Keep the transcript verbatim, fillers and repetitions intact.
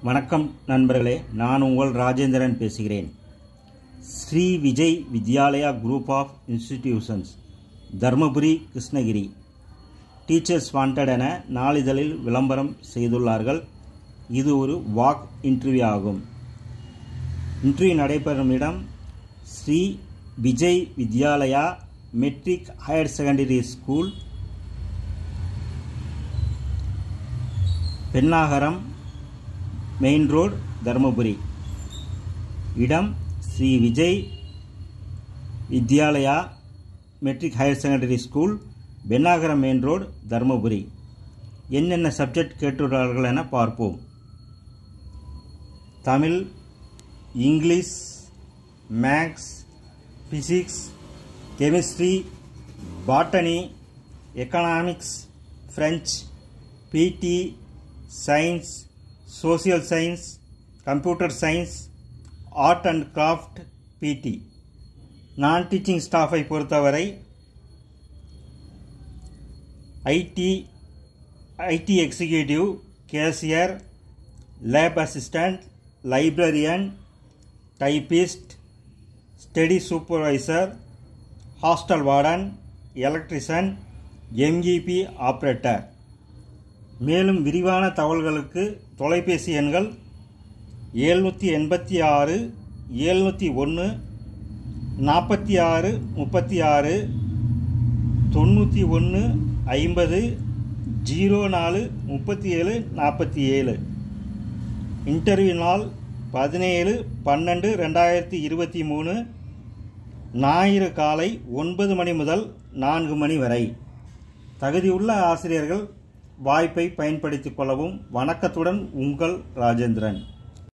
வணக்கம் நண்பர்களே, நான் உங்கள் ராஜேந்திரன் பேசுகிறேன். Shri Vijay Vidyalaya group of institutions, Dharmapuri, Krishnagiri teachers wanted என நாளிதழில் விளம்பரம் செய்துள்ளார்கள். இது ஒரு வாக் இன்டர்வியூ ஆகும். இன்டர்வியூ நடைபெறும் இடம் Shri Vijay Vidyalaya matric higher secondary school, Pennagaram main road, Dharmapuri. இடம் Shri Vijay Vidyalaya matric higher secondary school, Pennagaram main road, Dharmapuri. என்னென்ன சப்ஜெக்ட் கேட்டுள்ளார்கள் என பார்ப்போம். Tamil, English, maths, physics, chemistry, botany, economics, French, PT, science, social science, computer science, art and craft, PT. நான் teaching ஸ்டாஃபை பொறுத்தவரை IT IT executive, cashier, lab assistant, librarian, typist, study supervisor, hostel warden, electrician, MEP operator. மேலும் விரிவான தகவல்களுக்கு தொலைபேசி எண்கள் எழுநூற்றி எண்பத்தி ஆறு எழுநூற்றி ஒன்று நாற்பத்தி ஆறு முப்பத்தி ஆறு தொண்ணூற்றி ஒன்று ஐம்பது ஜீரோ நாலு முப்பத்தி ஏழு நாற்பத்தி ஏழு. இன்டர்வியூ நாள் பதினேழு பன்னெண்டு ரெண்டாயிரத்தி இருபத்தி மூணு, ஞாயிறு காலை ஒன்பது மணி முதல் நான்கு மணி வரை. தகுதியுள்ள ஆசிரியர்கள் வாய்ப்பை பயன்படுத்திக் கொள்ளவும். வணக்கத்துடன், உங்கள் ராஜேந்திரன்.